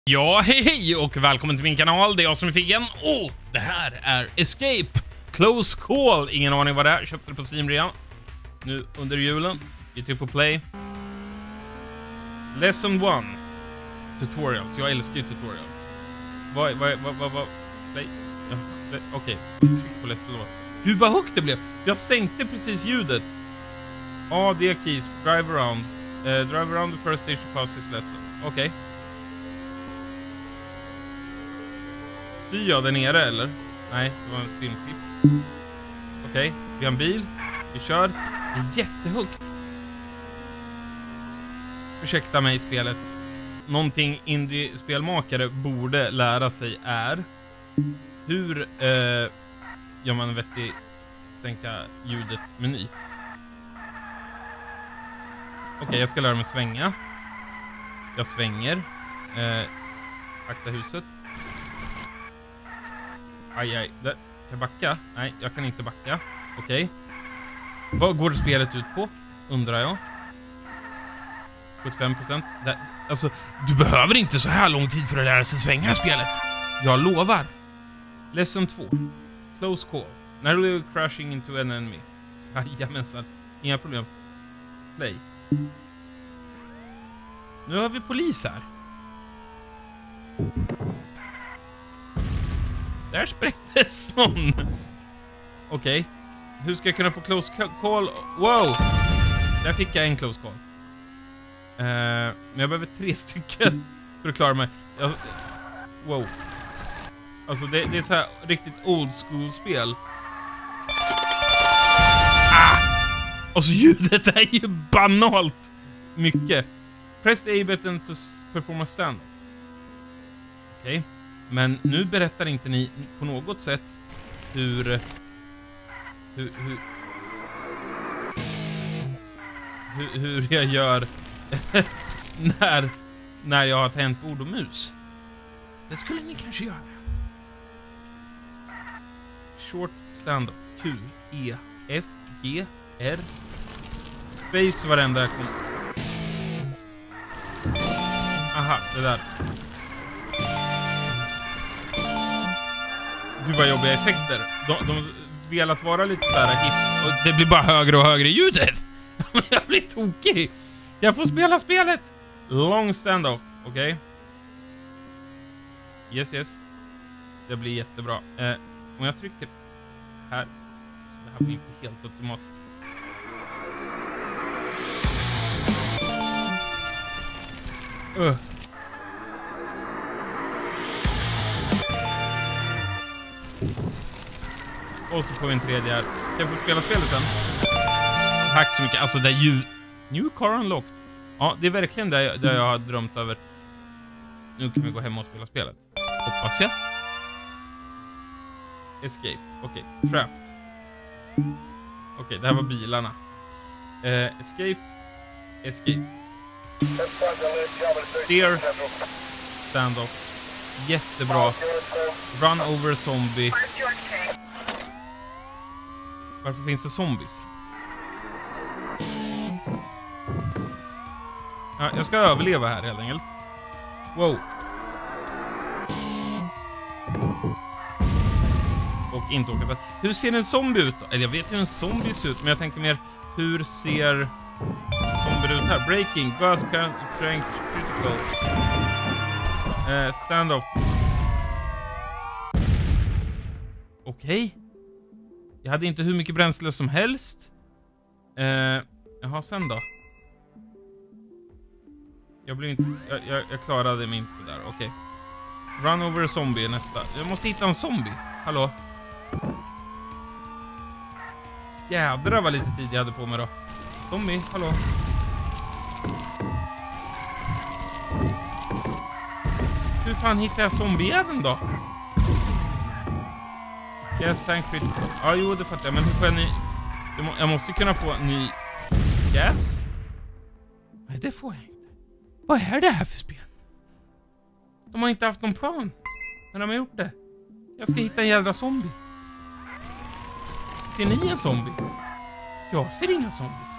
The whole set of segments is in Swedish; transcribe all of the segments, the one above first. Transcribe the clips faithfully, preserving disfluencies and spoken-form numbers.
Ja, hej hej och välkommen till min kanal. Det är jag som är Figgen. Och det här är Escape Close Call. Ingen aning vad det är. Köpte det på Steam redan. Nu under julen. Vi trycker på play. Lesson one. Tutorials. Jag älskar ju tutorials. Vad, vad, vad, vad, vad? Play. Ja, okej. Okay. Tryck på lesson one. Gud vad högt det blev. Jag sänkte precis ljudet. A, D keys. Drive around. Uh, drive around the first stage to pass this lesson. Okej. Okay. Styr jag där nere eller? Nej, det var en filmklipp. Okej, okay, vi har en bil. Vi kör. Det är jättehögt. Ursäkta mig i spelet. Någonting indie-spelmakare borde lära sig är hur eh, gör man en vettig sänka ljudet-meny. Okej, okay, jag ska lära mig svänga. Jag svänger. Eh, akta huset. Aj, aj. Där. Kan jag backa? Nej, jag kan inte backa. Okej. Okay. Vad går spelet ut på? Undrar jag. sjuttiofem procent. Där. Alltså, du behöver inte så här lång tid för att lära sig svänga spelet. Jag lovar. Lesson två. Close call. Narrowly crashing into an enemy. Jajamensan. Inga problem. Play. Nu har vi polis här. Där sprängdes någon. Okej. Okay. Hur ska jag kunna få close call? Wow. Där fick jag en close call. Uh, men jag behöver tre stycken för att klara mig. Jag, wow. Alltså det, det är så här riktigt old school spel. Ah! Alltså ljudet är ju banalt mycket. Press the A-button to perform a standoff. Okej. Okay. Men nu berättar inte ni på något sätt hur hur hur, hur, hur jag gör när när jag har tangentbord och mus. Det skulle ni kanske göra. Short standoff. Q, E, F, G, R. Space varenda jag kom. Aha, det där. Gud vad jobbiga effekter. De, de vill att vara lite så här hip. Och det blir bara högre och högre ljudet. Jag blir tokig. Jag får spela spelet. Long standoff. Okej. Okay. Yes, yes. Det blir jättebra. Eh, om jag trycker här. Så det här blir inte helt automatiskt. Uh. Och så får vi en tredje här. Kan jag få spela spelet sen? Tack så mycket. Alltså det är ju... New car unlocked. Ja, det är verkligen det jag, det jag har drömt över. Nu kan vi gå hem och spela spelet. Hoppas jag. Escape. Okej. Okay. Trapped. Okej, okay, det här var bilarna. Eh, escape. Escape. Steer. Standoff. Jättebra. Run over zombie. Varför finns det zombies? Ja, jag ska överleva här helt enkelt. Wow. Och inte åka fast. Hur ser en zombie ut då? Eller jag vet hur en zombie ser ut. Men jag tänker mer, hur ser zombie ut här? Breaking, gas, strength, critical. Uh, standoff. Okej. Okay. Jag hade inte hur mycket bränsle som helst. Eh, jaha, sen då? Jag blev inte... Jag, jag, jag klarade mig inte där, okej. Okay. Run over a zombie nästa. Jag måste hitta en zombie. Hallå? Jädrar vad lite tid jag hade på mig då. Zombie, hallå? Hur fan hittar jag zombiejäveln då? Gas tank fit. Ja, jo, det fattar jag. Men hur får jag ny... Jag måste kunna få ny gas. Nej, det får jag inte. Vad är det här för spel? De har inte haft någon plan. Men de har gjort det. Jag ska hitta en jävla zombie. Ser ni en zombie? Jag ser inga zombies.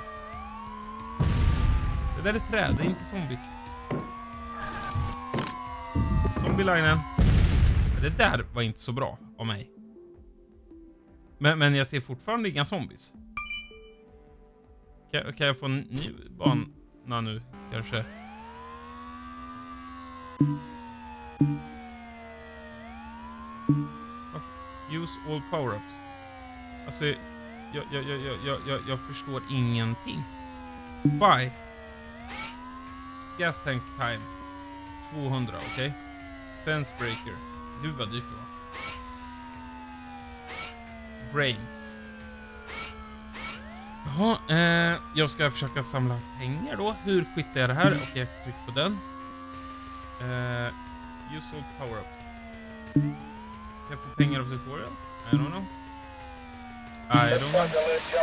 Det där är träd, det är inte zombies. Zombie-linen. Det där var inte så bra av mig. Men, men jag ser fortfarande inga zombies. Kan, kan jag få en ny bana nu kanske? Use all power-ups. Alltså, jag, jag, jag, jag, jag, jag, jag förstår ingenting. Why? Gas tank time. tvåhundra, okej. Okay. Fence breaker. Gud vad dyrt det var. Brains. Jaha, eh, jag ska försöka samla pengar då. Hur skittar jag det här? Okej, okay, jag trycker på den. Eh, use all power-ups. Kan jag få pengar av tutorial? I don't know. I don't know.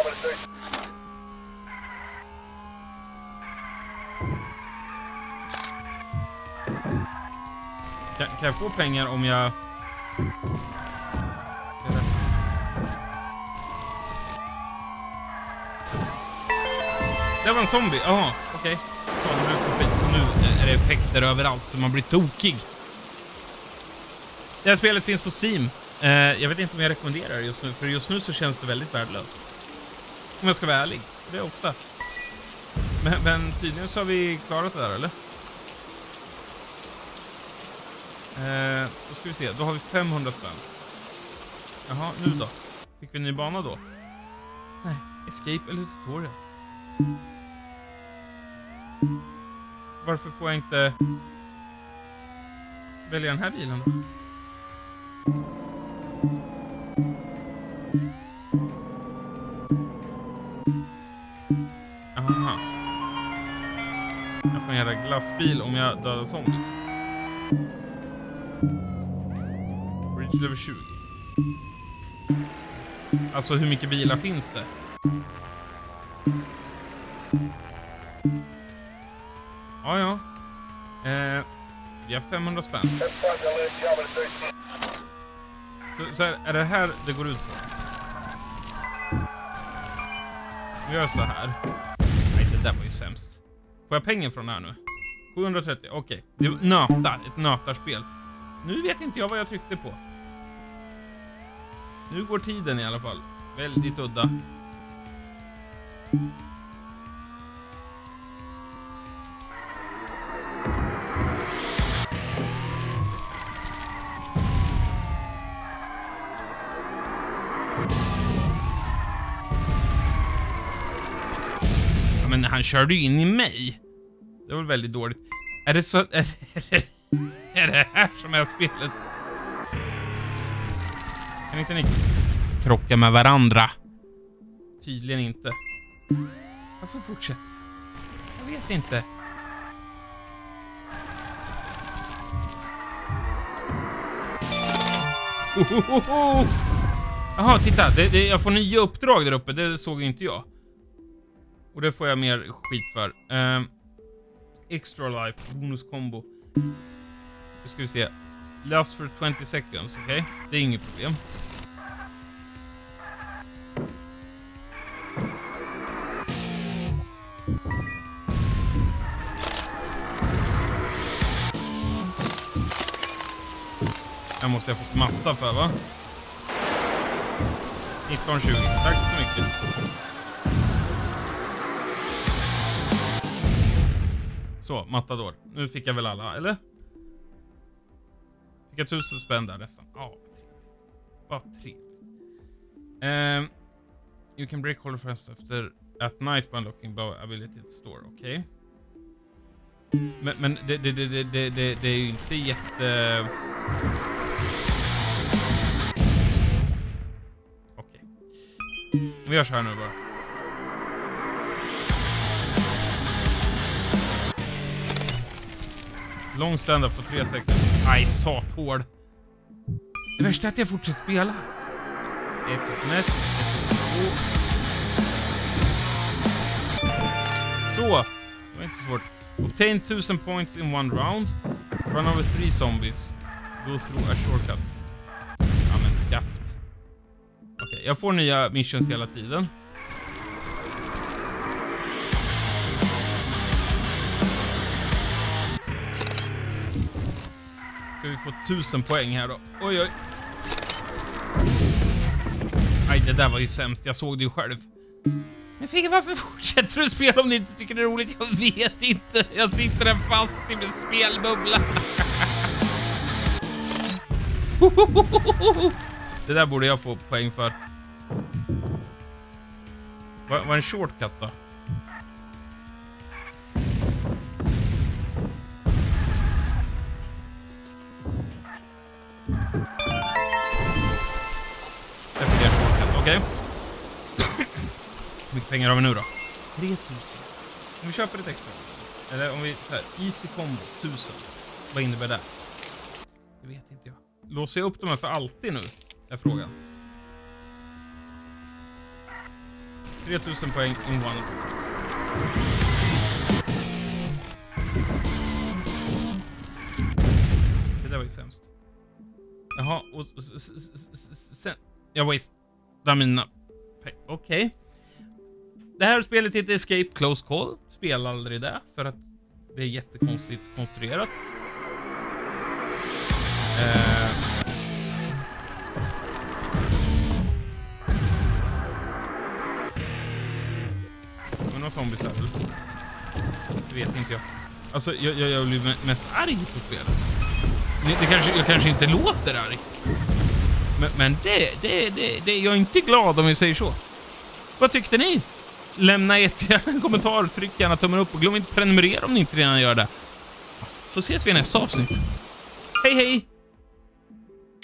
Kan, kan jag få pengar om jag... Det var en zombie. Jaha, okej. Okay. Nu är det effekter överallt så man blir tokig. Det här spelet finns på Steam. Eh, jag vet inte om jag rekommenderar det just nu. För just nu så känns det väldigt värdelöst. Om jag ska vara ärlig. Det är ofta. Men, men tydligen så har vi klarat det där, eller? Eh, då ska vi se. Då har vi femhundra spänn. Jaha, nu då? Fick vi en ny bana då? Nej, escape eller tutorial. Varför får jag inte välja den här bilen då? Aha. Jag får en jävla glassbil om jag dödar zombies. Bridge level tjugo. Alltså hur mycket bilar finns det? Ja, ja. Eh, vi har femhundra spänn. Så, så här, är det här det går ut på? Vi gör så här. Nej, det där var ju sämst. Får jag pengar från det här nu? sjuhundratrettio, okej. Okay. Det är nötar, ett nötarspel. Nu vet inte jag vad jag tryckte på. Nu går tiden i alla fall. Väldigt udda. Ja, men han körde ju in i mig. Det var väldigt dåligt. Är det så... Är det, är det här som är spelet? Kan inte ni krocka med varandra? Tydligen inte. Varför fortsätta? Jag vet inte. Ohohoho! Jaha, titta. Det, det, jag får nya uppdrag där uppe. Det såg inte jag. Och det får jag mer skit för. Um, extra life. Bonuskombo. Nu ska vi se. Last for twenty seconds, okej? Okay? Det är inget problem. Jag måste ha fått massa för, va? nitton tjugo. Tack så mycket. Så, Matador. Nu fick jag väl alla, eller? Fick jag tusen spänn där nästan. Ja, vad trevligt. Um, you can break hold first after at night by unlocking bow ability to store, okej? Okay. Men, men det, det, det, det, det, det är ju inte jätte... Okej. Okay. Vi gör så här nu bara. Long stand-up på tre sekunder. Aj, sat hård. Det värsta är att jag fortsätter spela. ettusen ett, ettusen två. Så. Det var inte så svårt. Obtain tusen points in one round. Run over three zombies. Go through a shortcut. Ja, men skaft. Okej, okay, jag får nya missions hela tiden. Ska ska vi få tusen poäng här då. Oj, oj. Nej, det där var ju sämst. Jag såg det ju själv. Men Figge, varför fortsätter du spela om ni inte tycker det är roligt? Jag vet inte. Jag sitter där fast i min spelbubbla. Det där borde jag få poäng för. Vad var en shortcut då? Okej. Hur mycket pengar har vi nu då? tre tusen. Om vi köper ett extra. Eller om vi så här, easy combo tusen. Vad innebär det? Det vet inte jag. Låser jag upp dem här för alltid nu? Är frågan. tre tusen poäng in one. Det där var ju sämst. Jaha, och sen... Jag wastear mina... Okej. Okay. Det här spelet heter Escape Close Call. Spela aldrig det, för att det är jättekonstigt konstruerat. Eh... Men några zombies här, eller? Det vet inte jag. Alltså, jag, jag, jag blir mest arg på spelet. Det, det kanske, jag kanske inte låter arg. Men, men det, det, det, det, jag är inte glad om vi säger så. Vad tyckte ni? Lämna ett en kommentar, tryck gärna tummen upp och glöm inte prenumerera om ni inte redan gör det. Så ses vi i nästa avsnitt. Hej hej!